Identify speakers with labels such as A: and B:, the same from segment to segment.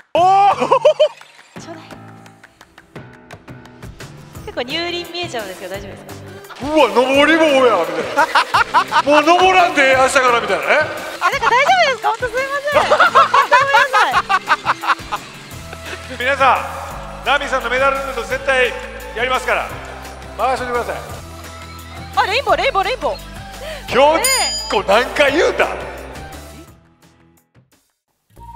A: おお
B: ちょうだい。結構乳輪見えちゃうんですけど大丈夫ですか？
A: うわ、登り棒やみたいなもう登らんで明日からみたいなね。
B: なんか大丈夫ですか？本当すいません。ごめんなさい。
A: 皆さん、ナミさんのメダルヌード絶対やりますから任せてください。
B: あ、レインボーレインボーレインボー。
A: 今日こう何回言うた。はい、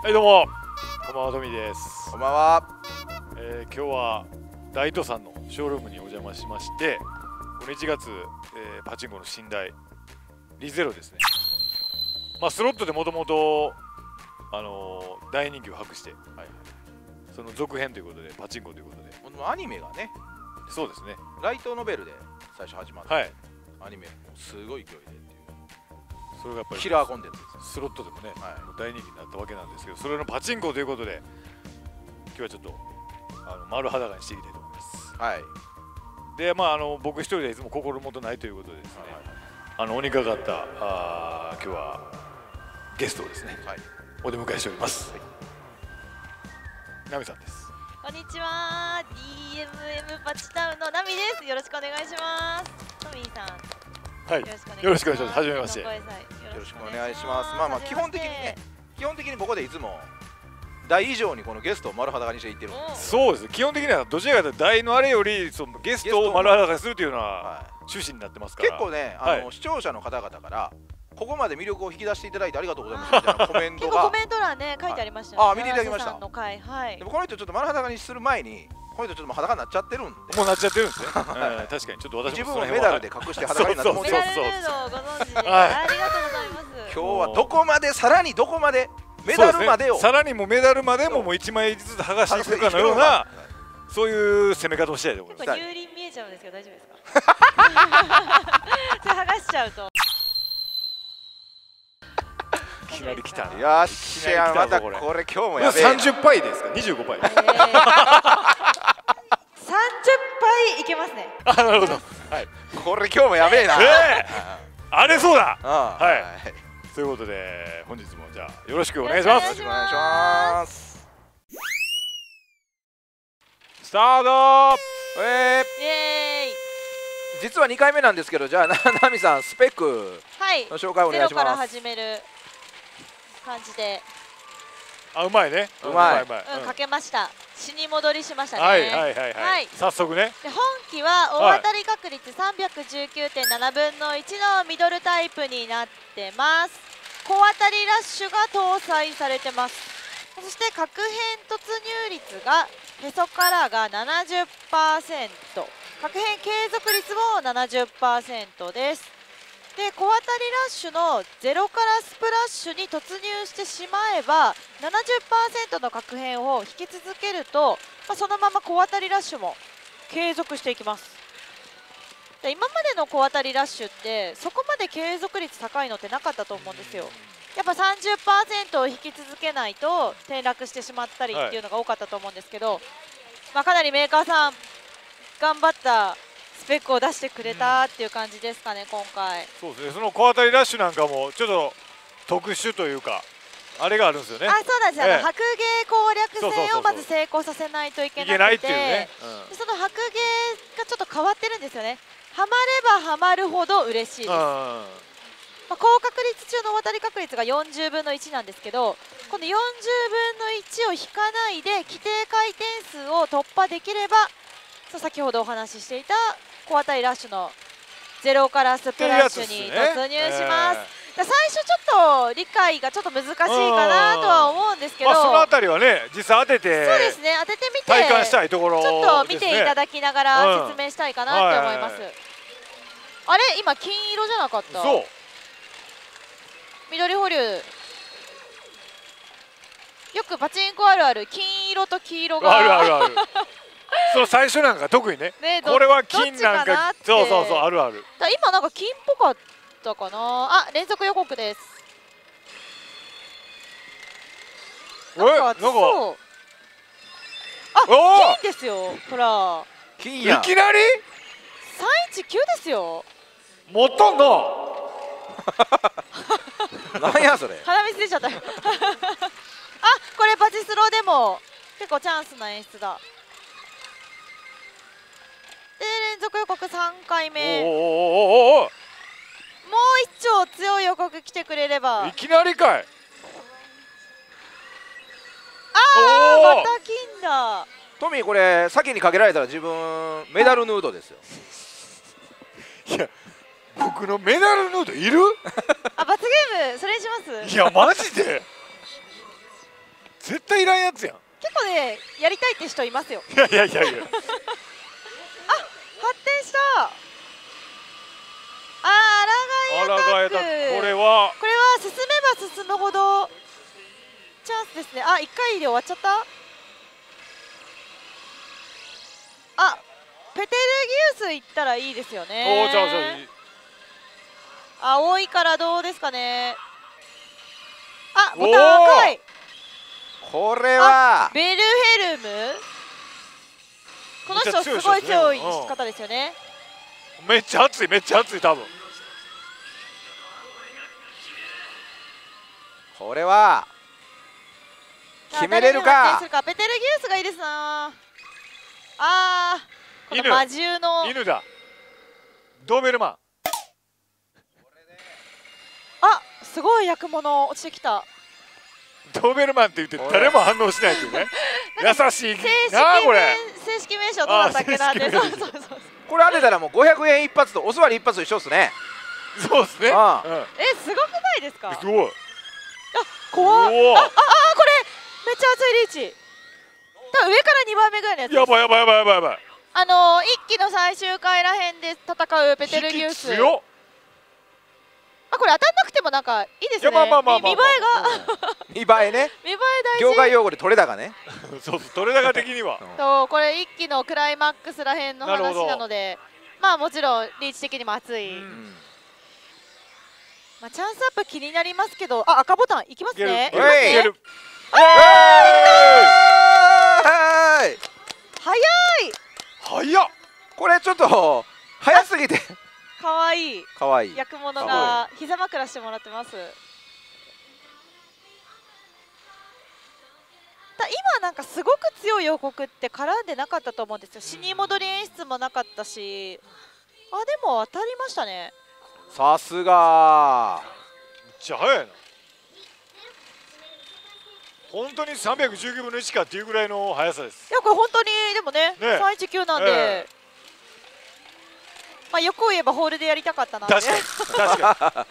A: どうもこんばんは、トミーです。
C: こんばんは。
A: 今日は大都さんのショールームにお邪魔しまして、この1月、パチンコの新台リゼロですね。まあスロットでもともと大人気を博して、はい、その続編ということでパチンコということで、
C: アニメがね、
A: そうですね、
C: ライトノベルで最初始まった、
A: はい、
C: アニメもすごい勢いでっていう、
A: それがやっぱり
C: キラーコンテンツです
A: スロットでもね、
C: はい、
A: 大人気になったわけなんですけど、それのパチンコということで今日はちょっと丸裸にしていきたいと思います。
C: はい。
A: で、まあ僕一人でいつも心もとないということでですね、おにかかった今日はゲストをですね、はい、お出迎えしております。はい、ナミさんです。
B: こんにちは。DMM パチタウンのナミです。よろしくお願いします。トミーさん。
A: はい。よろしくお願いします。はじめまして。よ
C: ろしくお願いします。まあ基本的にここでいつも台以上にこのゲストを丸裸にしていってるんで。
A: そうです。基本的にはどちらかというと台のあれよりそのゲストを丸裸にするというのは趣旨になってますから。
C: 結構ね、視聴者の方々からここまで魅力を引き出していただいてありがとうございますみたいなコメントが。
B: コメント欄ね書いてありましたね。
C: あ、見ていただきました。
B: でも
C: この人ちょっと丸裸にする前に。この人ちょっともう裸になっちゃってるんで。
A: もうなっちゃってるんですね。確かにちょっと私も
C: 自分をメダルで隠して裸になって
B: メダルヌードをご存知でありがとうございます。
C: 今日はどこまでさらにどこまでメダルまでを
A: さらにもうメダルまでももう1枚ずつ剥がしていくかのようなそういう攻め方をしたいと思います。
B: 乳輪見えちゃうんですけど大丈夫ですか？それ剥がしちゃうと。
A: いきなり来たね。
C: よっしゃ、またこれ今日もやべえ。
A: 30パイですか？25パイ。
B: 30杯いけますね。
A: あ、なるほど。はい。
C: これ今日もやべえな。
A: あれそうだ。
C: はい。
A: ということで本日もじゃあよろしくお願いします。
C: よろしくお願いします。
A: スタート。
B: イエーイ。
C: 実は2回目なんですけど、じゃあナミさんスペックの紹介お願いします。
B: ゼロから始める感じで。
A: あ、うまいね。
C: うまい。
B: かけました。死に戻りしましたね。
A: はい。早速ね。
B: 本機は大当たり確率 319.7 分の1のミドルタイプになってます。小当たりラッシュが搭載されてます。そして確変突入率がへそからが 70%、 確変継続率も 70% です。で小当たりラッシュのゼロからスプラッシュに突入してしまえば 70% の確変を引き続けると、そのまま小当たりラッシュも継続していきます。で今までの小当たりラッシュってそこまで継続率高いのってなかったと思うんですよ。やっぱ 30% を引き続けないと転落してしまったりっていうのが多かったと思うんですけど、かなりメーカーさん頑張ったスペックを出してくれたっていう感じですかね、今回。
A: そうですね。その小当たりラッシュなんかもちょっと特殊というかあれがあるんですよね。
B: あ、そうなんですよ。白芸攻略戦をまず成功させないといけなくて、その白芸がちょっと変わってるんですよね。はまればはまるほど嬉しいです。高確率中の渡り確率が40分の1なんですけど、この40分の1を引かないで規定回転数を突破できれば、先ほどお話ししていた小当たりラッシュのゼロからスプラッシュに突入します。最初ちょっと理解がちょっと難しいかなとは思うんですけど、
A: そのあたりはね実際当てて、
B: そうですね、当ててみて
A: 体感したいところ
B: ちょっと見ていただきながら説明したいかなって思います。あれ今金色じゃなかった？
A: そう、
B: 緑保留。よくパチンコあるある金色と黄色が
A: あるその最初なんか特にね、これは金なんかそうあるある。
B: 今なんか金っぽかったかな。あ、連続予告です。なんかそう、あ、金ですよ。ほら
A: 金や、いきなり
B: 319ですよ。
A: もっとんの
C: 何やそれ。
B: 鼻水出ちゃったよあ、これパチスロロでも結構チャンスな演出だ。で連続予告3回目。
A: お
B: もう一丁強い予告来てくれれば。
A: いきなりかい。
B: また金だ。
C: トミーこれ先にかけられたら自分メダルヌードですよ。
A: いや僕のメダルヌードいる？
B: 罰ゲームそれにします。
A: いやマジで絶対いらんやつやん。
B: 結構ねやりたいって人いますよ。
A: いやいやいやいや
B: 発展した。抗いアタック。
A: これは
B: 進めば進むほどチャンスですね。1回で終わっちゃった。ペテルギウスいったらいいですよね。青いからどうですかね。ボタン赤い。
C: これは
B: ベルヘルム。この人すごい強い方ですよね。
A: めっちゃ熱いめっちゃ熱い多分。
C: これは決めれるか。
B: ペテルギウスがいいですな。この魔獣の
A: 犬だ。ドーベルマン。
B: すごい役物落ちてきた。
A: ドーベルマンって言って誰も反応しないっていうね。優しいなこれ。
B: 正式名称どうだったっけなって。
C: これ当てたらもう500円一発とお座り一発と一緒ですね。
A: そうですね。
B: すごくないですか。
A: すごい。
B: 怖っ。これめっちゃ熱いリーチ。多分上から2番目ぐらいのやつです。
A: やばいやばいやばいやばいやばい。
B: 一期の最終回らへんで戦うペテルギウス。これ当たんなくてもなんかいいですね。見栄えが
C: 見栄えね。
B: 見栄え大事。
C: 業界用語で取れ高ね。
A: そう取れ高的には。
B: これ一期のクライマックスらへんの話なので、もちろんリーチ的にも熱い。チャンスアップ気になりますけど、赤ボタンいきますね。早い。
A: 早っ。
C: これちょっと早すぎて。
B: かわいい。
C: かわいい。
B: 役物が膝枕してもらってます。今なんかすごく強い予告って絡んでなかったと思うんですよ。死に戻り演出もなかったし。でも当たりましたね。
C: さすが。
A: めっちゃ早いな。本当に319分の1かっていうぐらいの速さです。
B: いやこれ本当にでもね319なんで、欲を言えばホールでやりたかったなって。
A: 確かに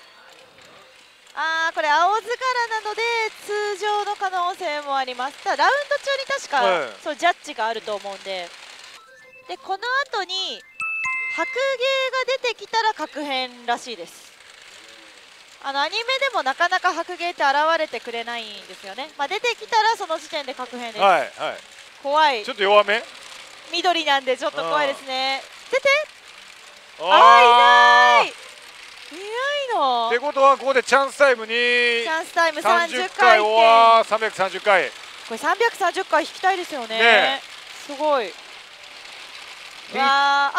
B: これ青図柄なので通常の可能性もあります。ただラウンド中に確か、そうジャッジがあると思うんで、この後に白芸が出てきたら確変らしいです。アニメでもなかなか白芸って現れてくれないんですよね。出てきたらその時点で確変です。怖い。
A: ちょっと弱め。
B: 緑なんでちょっと怖いですね。出て。いない。いないの。
A: ってことはここでチャンスタイムに。チ
B: ャンスタイム30回転。
A: 330回。
B: これ330回引きたいですよね。すごい。出た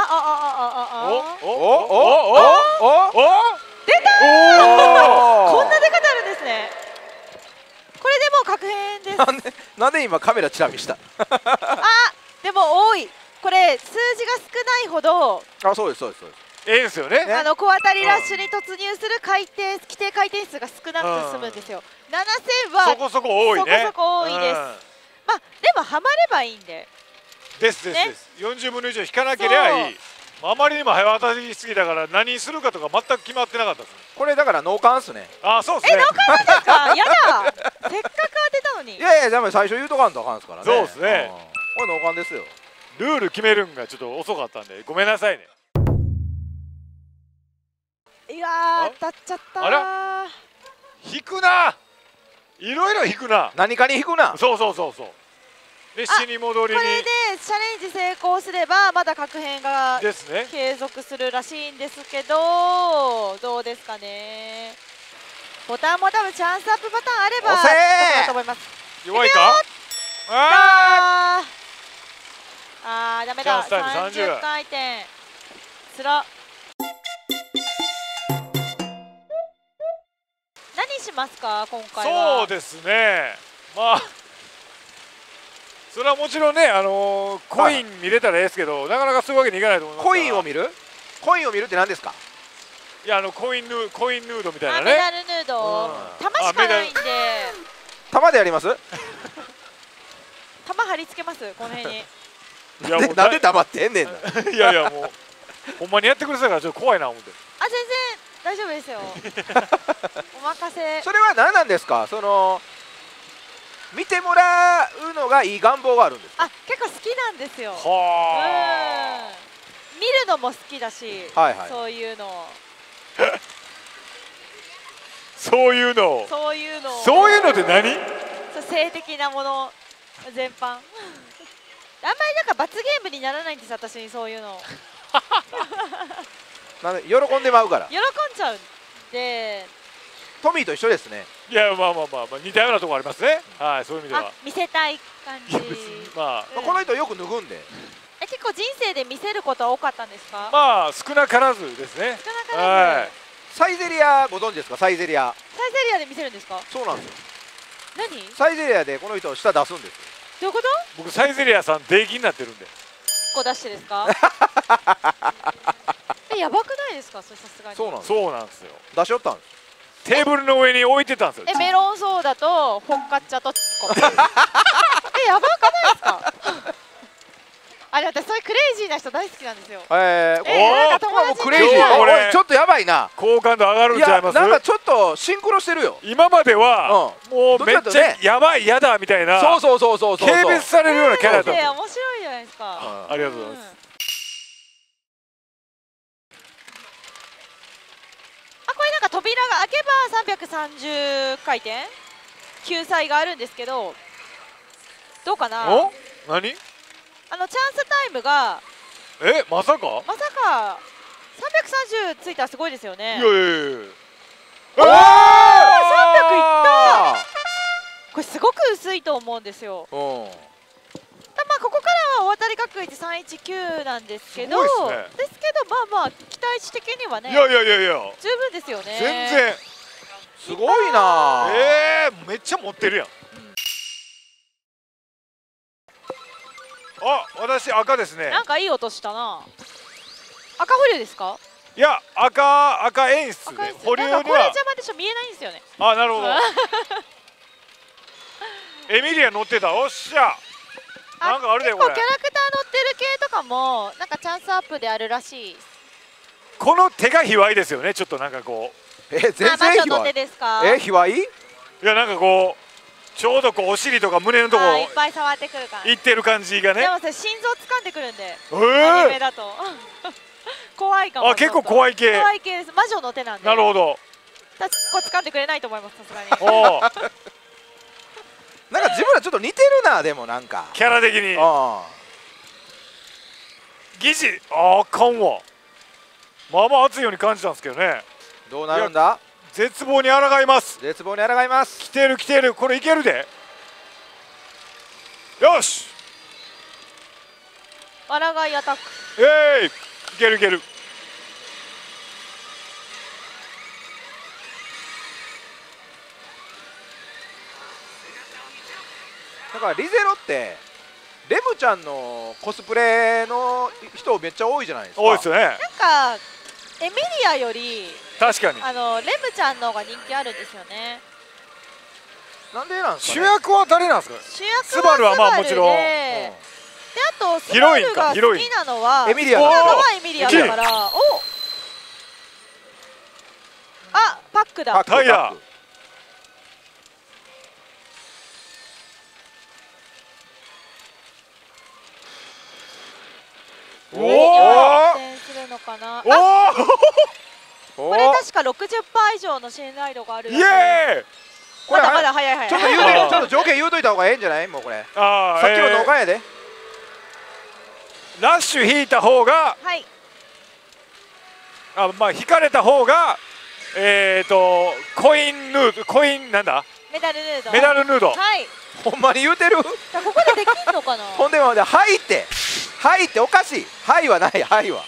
B: ー。こんな出方あるんですね。これでもう確変です。
C: なんで今カメラチラ見した。
B: でも多い。これ数字が少ないほど。
C: そうですそうですそうです。
A: ですよね。
B: 小当たりラッシュに突入する規定回転数が少なく済むんですよ。7000は
A: そこそこ多いね。
B: そこそこ多いです。でもハマればいいんで。
A: です40分の1を引かなければいい。あまりにも早当たりすぎたから何するかとか全く決まってなかったです。
C: これだから脳幹っすね。
A: そうですね。
B: 脳幹なんですか。やだ。せっかく当てたのに。
C: いやでも最初言うとかんとあかんですからね。
A: そうですね。
C: これ脳幹ですよ。
A: ルール決めるんがちょっと遅かったんでごめんなさいね。
B: いや当たっちゃった。
A: あら引くな。いろいろ引くな。
C: 何かに引くな。
A: そうで死に戻りに。
B: これでチャレンジ成功すればまだ確変が
A: ですね。
B: 継続するらしいんですけど、どうですかね。ボタンも多分チャンスアップボタンあればだと思います。
A: 弱いか。
B: ダメだ。30回転。つら。何しますか今回は。
A: そうですね。 それはもちろんね、コイン見れたらええですけど、なかなかそういうわけにいかないと思いますから。
C: コインを見る？コインを見るって何ですか？
A: いや、コインヌードみたいなね。
B: メダルヌード、玉しかないんで。
C: 玉でやります？
B: 玉貼り付けますこの辺に。
A: いや、もう
C: なんで黙ってんねんな。
A: いやいや、もうほんまにやってくれてたからちょっと怖いな思って。
B: あ、全然大丈夫ですよ。お任せ。
C: それは何なんですか？その見てもらうのがいい願望があるんですか？
B: あ、結構好きなんですよ。
A: はあ。
B: 見るのも好きだし、
C: はいはい、
B: そういうの。
A: そういうの。
B: そういうの。
A: そういうのって何？
B: そう、性的なもの全般。あんまりなんか罰ゲームにならないんです、私にそういうの。
C: なんで喜んでまうから。
B: 喜んじゃうんで。
C: トミーと一緒ですね。
A: いや、まあ似たようなところありますね。はい、そういう意味では。
B: 見せたい感じ。
A: まあ、
C: この人よく脱ぐんで。
B: 結構人生で見せることは多かったんですか？
A: まあ少なからずですね。
B: 少なからず。
C: サイゼリアご存知ですか？サイゼリア。
B: サイゼリアで見せるんですか？
C: そうなんですよ。
B: 何？
C: サイゼリアでこの人舌出すんですよ。
B: どういうこと？
A: 僕サイゼリアさん出禁になってるんで。
B: こう出してですか？やばくないですか？それさすがに。
C: そうなんです。
A: そうなんですよ。
C: 出しよったんです。
A: テーブルの上に置いてたんですよ。
B: メロンソーダとフォッカッチャとやばくないですか？あれ、私そういうクレイジーな人大好きなんですよ。
C: なんか
B: 友達
C: クレイジー。俺ちょっとやばいな。
A: 好感度上がるんちゃいます？
C: なんかちょっとシンクロしてるよ。
A: 今まではもうめっちゃやばいやだみたいな。
C: そう
A: 軽蔑されるようなキャラだった。
B: 面白いじゃないですか。
A: ありがとうございます。
B: これなんか扉が開けば330回転救済があるんですけど、どうかな？
A: お？何？
B: チャンスタイムが
A: まさか
B: 330ついたらすごいですよね。
A: いやいやいや。
B: 300いった。これすごく薄いと思うんですよ。まあここからは大当たり確率319なんですけど、ですけどまあ期待値的にはね、
A: いや
B: 十分ですよね。
A: 全然
C: すごいな。
A: めっちゃ持ってるやん。あ、私赤ですね。
B: なんかいい音したな。赤保留ですか？
A: いや、赤演出で保留には
B: これ邪魔でしょ、見えないんですよね。
A: あ、なるほど。エミリア乗ってた。おっしゃ。なんかあるでこれ。
B: 結構キャラクター乗ってる系とかもなんかチャンスアップであるらしい。
A: この手が卑猥ですよね。ちょっとなんかこう。
C: 全然卑猥。
B: の手ですか？
C: 卑猥？
A: いや、なんかこうちょうどこうお尻とか胸のとこ
B: いっぱい触ってくるから。
A: いってる感じがね。
B: でもそれ心臓掴んでくるんで。アニメだと怖いかも。
A: あ、結構怖い系。
B: 怖い系です。魔女の手なんで。
A: なるほど。
B: こう掴んでくれないと思います、さすがに。
C: なんか自分らちょっと似てるな。でもなんか
A: キャラ的に疑似あかんわ。まあまあ熱いように感じたんですけどね。
C: どうなるんだ？
A: 絶望に抗います。
C: 絶望に抗います。
A: 来てる来てる。これいけるで。よし、
B: わらがいアタック。
A: いけるいける。
C: だからリゼロってレムちゃんのコスプレの人めっちゃ多いじゃないですか。
A: 多いですよね。
B: なんかエミリアより
A: 確かに
B: レムちゃんの方が人気あるんですよね。
C: なんでなんですかね。
A: 主役は誰なんですか？
B: 主役
A: スバルはまあもちろん。
B: で、あとスバルが好きなのは
C: エミリア
B: だから。パックだ。
A: タイヤ。
B: 逆転するのかな。これ確か60%以上の信頼度がある。
A: イエーイ。
C: これ
B: まだ早い。
C: ちょっと条件言うといた方がええんじゃない？もうこれ
A: さ
C: っきの農家やで。
A: ラッシュ引いた方が、まあ引かれた方がコインなんだ？
B: メダルヌード。はい。
C: ほんまに言うてる？
B: ここでできんのかな？
C: ほんではいっておかしい。はいはない。はいは。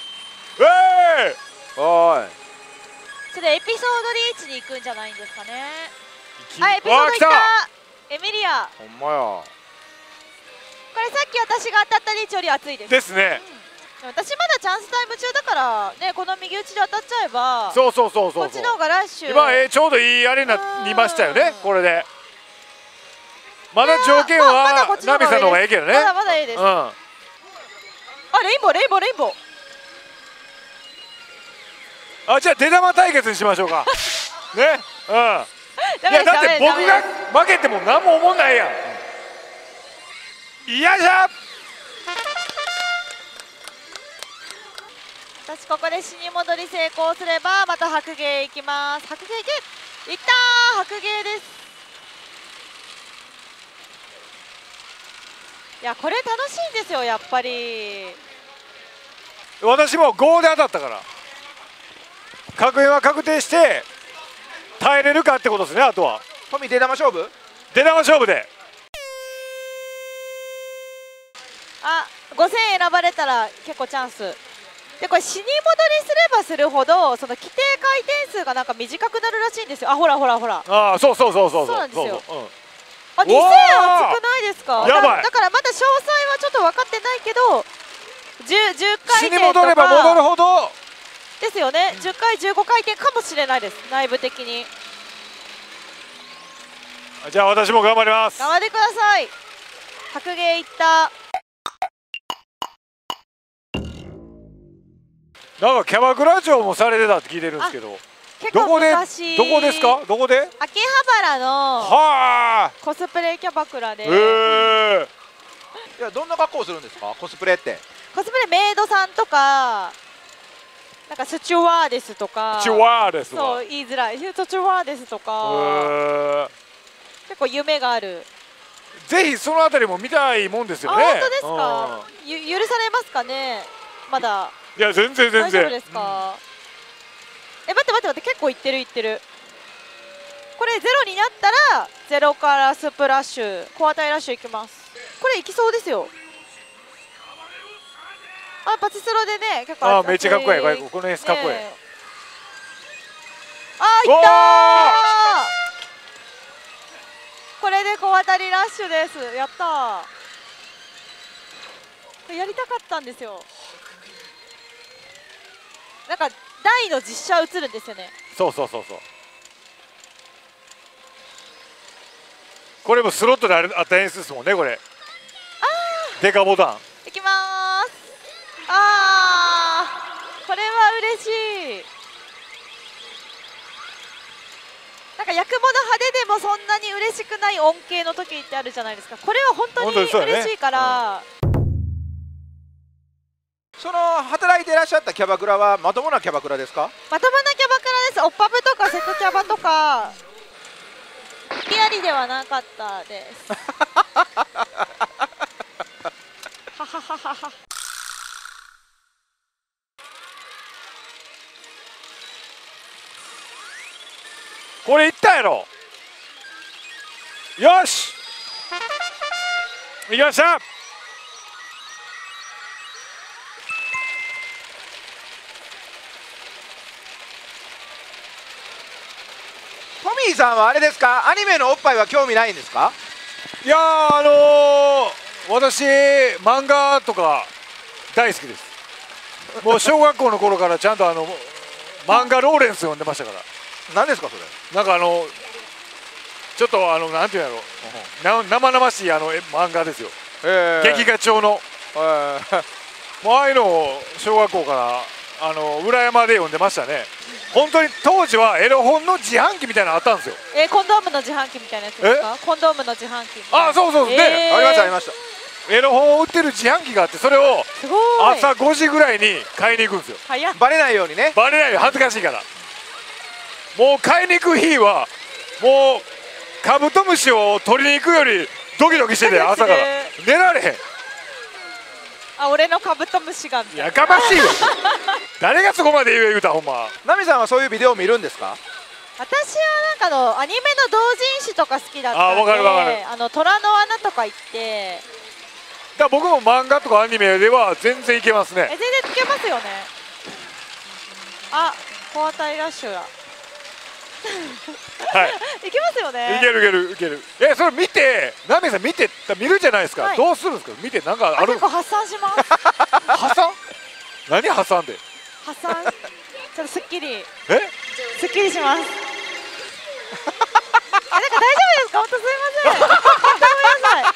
C: おい。
B: それエピソードリーチに行くんじゃないんですかね。エピソードいった。エミリア。
C: ほんまや。
B: これらいさっき私が当たったリーチより熱いです。
A: ですね。
B: 私まだチャンスタイム中だからね、この右打ちで当たっちゃえば
A: そうそうそうそうそう。
B: こっちの方がラッシュ。
A: 今ちょうどいいあれになりましたよね、これで。まだ条件はナミさんの方がええけどね。
B: まだまだいいです。あ、レインボーレインボーレインボー。
A: あ、じゃあ出玉対決にしましょうか。ね、いやだって僕が負けても何も思んないやん。よいしょ。
B: 私ここで死に戻り成功すればまた白芸いきます。白芸いけ、いったー、白芸です。いやこれ楽しいんですよやっぱり。
A: 私も5で当たったから確変は確定して耐えれるかってことですね。あとは
C: トミー出玉勝負、
A: 出玉勝負で。
B: あ、5000選ばれたら結構チャンスで、これ死に戻りすればするほどその規定回転数がなんか短くなるらしいんですよ。あ、ほらほらほら。
A: ああ、そうそうそうそう
B: そうなんですよ。
A: そう
B: あ、2000は熱くないですか。
A: やばい。
B: だからまだ詳細はちょっと分かってないけど 10回転とか
A: 死に戻れば戻るほど
B: ですよね。10回15回転かもしれないです、内部的に。
A: じゃあ私も頑張ります。
B: 頑張ってください。白芸いった。
A: なんかキャバクラ嬢もされてたって聞いてるんですけど、どこでどこですか。どこで。
B: 秋葉原の
A: は
B: コスプレキャバクラで。
C: いやどんな格好をするんですか、コスプレって。
B: コスプレメイドさんとかなんかスチュワーデスとか。
A: チュワーデスとか。
B: そう言いづらい。スチュワーデスとか結構夢がある。
A: ぜひそのあたりも見たいもんですよね。
B: 本当ですか。許されますかね。まだ。
A: いや全然全然。
B: 大丈夫ですか。待って待って待って、結構いってるいってる。これゼロになったらゼロからスプラッシュコアタイラッシュいきます。これいきそうですよ。あ、パチスロでね結構。
A: あ、めっちゃかっこいい。このエースかっこいい。
B: あ、いったー。これで小当たりラッシュです。やったー。やりたかったんですよ。なんか台の実写映るんですよね。
A: そうそうそうそう。これもスロットであった演出ですもんね。これデカボタン
B: いきまーす。これは嬉しい。なんか役物派手でもそんなに嬉しくない恩恵の時ってあるじゃないですか。これは本当に嬉しいから。
C: その働いていらっしゃったキャバクラはまともなキャバクラですか。
B: まともなキャバクラです。オッパブとかセットキャバとかリアリではなかったですははははは。
A: これいったやろ。よしいきました。
C: トミーさんはあれですか、アニメのおっぱいは興味ないんですか。
A: いや私漫画とか大好きです。もう小学校の頃からちゃんと漫画ローレンス読んでましたから。
C: 何ですかそれ。
A: なんかちょっとなんていうんやろ、生々しい漫画ですよ。劇画調のもうああいうのを小学校から裏山で読んでましたね。本当に当時はエロ本の自販機みたいなのあったんですよ。
B: コンドームの自販機みたいなやつですか。コンドームの自販機。
A: あ、そうそうね、
C: ありましたありました。
A: エロ本を売ってる自販機があって、それを朝5時ぐらいに買いに行くんですよ。
C: バレないようにね。
A: バレないように、恥ずかしいから。もう買いに行く日はもうカブトムシを取りに行くよりドキドキしてて、朝から寝られへん。
B: あ、俺のカブトムシが。
A: やかましいわ誰がそこまで言うたほんま。
C: ナミさんはそういうビデオを見るんですか。
B: 私はなんかアニメの同人誌とか好きだったんで。
A: あ、わかるわかる。
B: 虎の穴とか行って。
A: だから僕も漫画とかアニメでは全然いけますね。
B: 全然いけますよね。あ、コアタイラッシュだ。
A: はい
B: いけますよね。
A: いけるいけるいける。それ見てナミさん見るじゃないですか、
B: はい
A: どうするんですか。見てなんかある
B: 結構発散します。
A: 破産何挟んで
B: 発散ちょっとすっきり
A: え
B: すっきりします。なんか大丈夫ですか。本当すいません。本当ごめんなさい。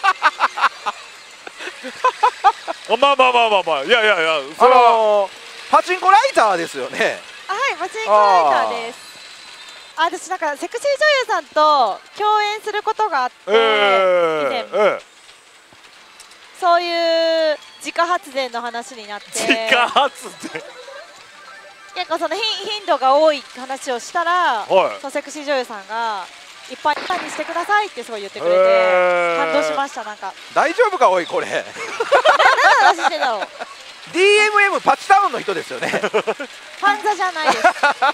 A: まあまあまあまあまあいやそれは
C: パチンコライターですよね。
B: はい、パチンコライターです。私なんかセクシー女優さんと共演することがあって、以前そういう自家発電の話になって、
A: 自家発電
B: 結構その頻度が多い話をしたら、
A: はい
B: そのセクシー女優さんがいっぱいにしてくださいってすごい言ってくれて感動しました。なんか
C: 大丈夫かおいこれ。
B: 何の話してんだろう。
C: DMM パチタウンの人ですよね。
B: ファンザじゃないです。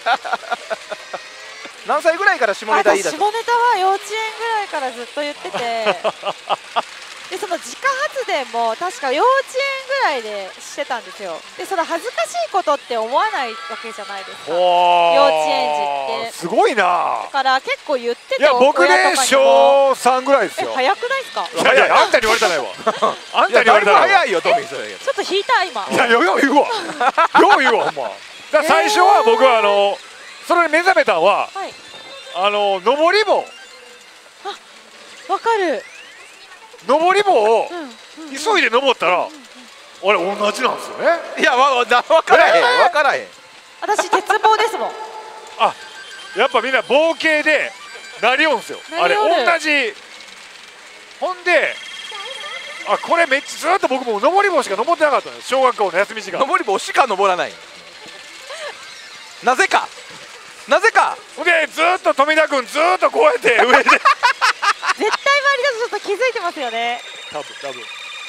C: 何歳ぐらいから下ネタ言い出した？
B: 下ネタは幼稚園ぐらいからずっと言っててでその自家発電も確か幼稚園ぐらいでしてたんですよ。でその恥ずかしいことって思わないわけじゃないですか、幼稚園児って。
A: すごいな。
B: だから結構言ってて、
A: いや僕ね小3ぐらいですよ。
B: 早くないですか。
A: いやあんたに言われたないわ。あんたに言われたないわ。
C: 早いよトミーそれ。
B: ちょっと引いた今。
A: いやよう言うわよう言うわほんま。だから最初は僕はそれに目覚めたのは
B: はい、
A: 上り棒
B: わかる。
A: 上り棒を
B: うんうん、
A: 急いで登ったらあれ同じなんですよね。
C: いや分からへん分からへん。
B: 私鉄棒ですもん。
A: あやっぱみんな棒系でなりよんすよ。あれ
B: なりよる
A: 同じ。ほんでこれめっちゃずっと僕も上り棒しか登ってなかったんです小学校の休み時間。
C: 登り棒しか登らない。なぜか
A: ほんでずっと富田君ずっとこうやって上で
B: 絶対周りだとちょっと気づいてますよね。
A: 多分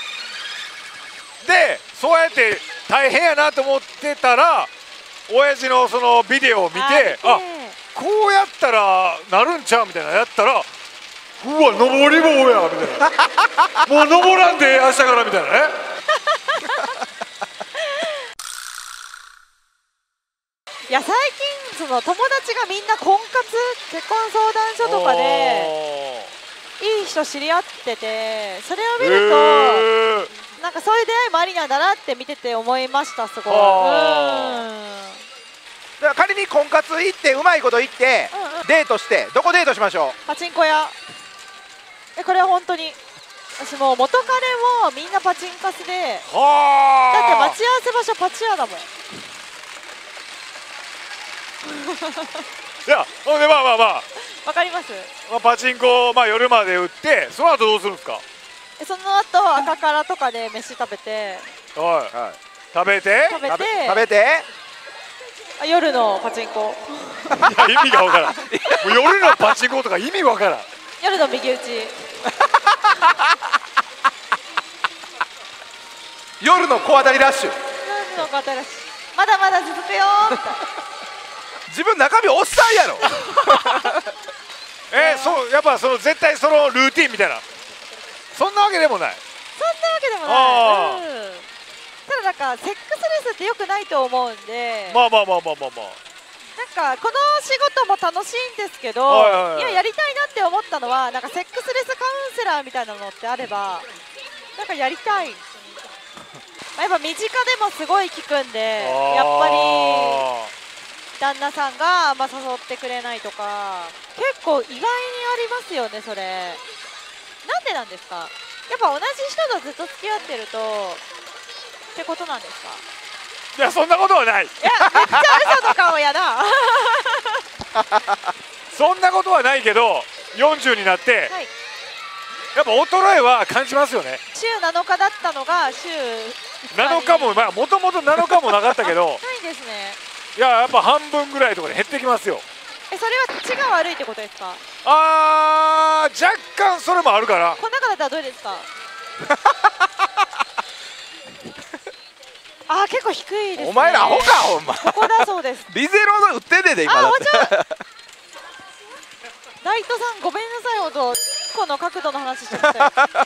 A: でそうやって大変やなと思ってたら親父のそのビデオを見てこうやったらなるんちゃうみたいなやったらうわ登り棒やみたいなもう登らんで明日からみたいなね。
B: いや最近その友達がみんな婚活結婚相談所とかでいい人知り合ってて、それを見るとなんかそういう出会いもありなんだなって見てて思いました。すごい。
C: だから仮に婚活行ってうまいこと言ってデートしてどこデートしましょう。
B: パチンコ屋。これは本当に私もう元彼もみんなパチンカスで、だって待ち合わせ場所パチ屋だもん。
A: いやほんでまあ
B: わかります。
A: パチンコ夜まで売ってその後どうするんですか。
B: その後赤からとかで飯食べて
A: 食べて
B: 夜のパチンコ
A: いや意味がわからん。もう夜のパチンコとか意味わからん。
B: 夜の右打ち
C: 夜の小当たりラッシュ。
B: 夜の方らしい。まだまだ続くよーみたいな。
C: 自分中身おっさんやろ。
A: そうやっぱ絶対そのルーティンみたいなそんなわけでもない。
B: そんなわけでもない。ただなんかセックスレスって良くないと思うんで、
A: まあ
B: なんかこの仕事も楽しいんですけど、いややりたいなって思ったのはなんかセックスレスカウンセラーみたいなのってあればなんかやりたい。やっぱ身近でもすごい効くんで、やっぱり旦那さんが誘ってくれないとか結構意外にありますよね。それなんでなんですか。やっぱ同じ人とずっと付き合ってるとってことなんですか。
A: いやそんなことはない。
B: いやめっちゃ嘘の顔やな
A: そんなことはないけど40になって、
B: はい、
A: やっぱ衰えは感じますよね。
B: 週7日だったのが週
A: 7日ももともと7日もなかったけど
B: ないですね。
A: やっぱ半分ぐらいとかで減ってきますよ。
B: それは血が悪いってことですか。
A: 若干それもあるから。
B: この中だったらどうですか結構低いですね。
C: お前らアホかほんま。
B: ここだそうです。
C: リゼロの売ってんねんで今だって。
B: ライトさんごめんなさい。ほどこの角度の話してましたよ。終わっちゃった。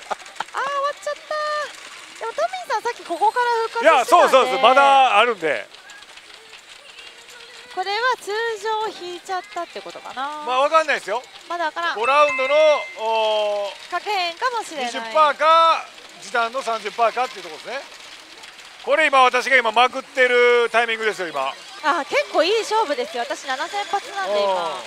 B: でもトミーさんさっきここから復活してたんで。
A: いやそうまだあるんで。
B: これは通常引いちゃったってことかな。
A: まあわかんないですよ。
B: まだわからん。
A: 5ラウンドの
B: 確変かもしれない。
A: 20% か時短の 30% かっていうところですね。これ今私が今まくってるタイミングですよ今。
B: あ、結構いい勝負ですよ。私7000発なんで今。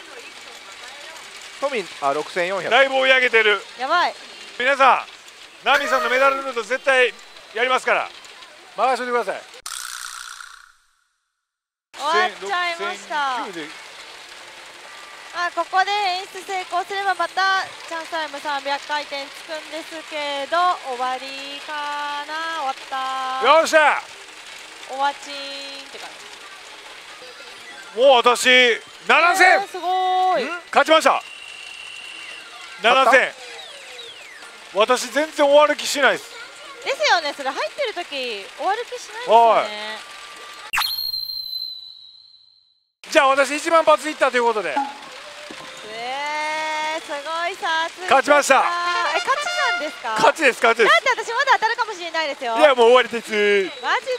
C: 都民6400。
A: だいぶ追い上げてる。
B: やばい。
A: 皆さんナミさんのメダルルート絶対やりますから任せてください。
B: 終わっちゃいました。ここで演出成功すればまたチャンスタイム300回転つくんですけど、終わりかな。終わった。
A: よっしゃ、
B: 終わちーんって感じ。
A: もう私7000、
B: すごーい。
A: 勝ちました。7000。私全然終わる気しないです。
B: ですよね。それ入ってる時終わる気しないですよね。
A: じゃあ私1万発いったということで、
B: すごいさすが。
A: 勝ちました。
B: 勝ちなんですか。
A: 勝ちです、勝ちです。
B: だって私まだ当たるかもしれないですよ。
A: いやもう終わりです。
B: マジ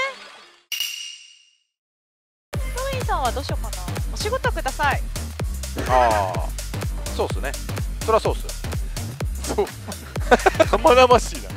B: で。トミーさんはどうしようかな。お仕事ください。
C: ああ、そうっすね。そりゃそうっす。
A: そう生々しいな。